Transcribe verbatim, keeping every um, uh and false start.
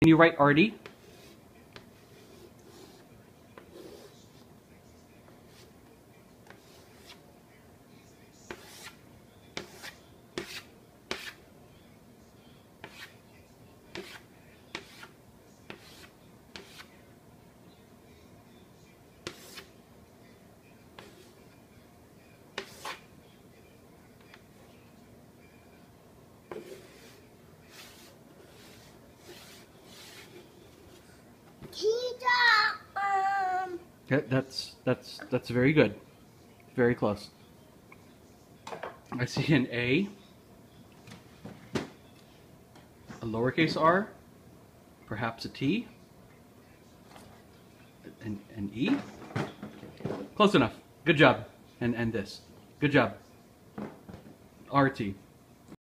Can you write arty? Um. That, that's that's that's very good. Very close. I see an A, a lowercase r, perhaps a T, an, an E. Close enough. Good job. And and this. Good job. R T.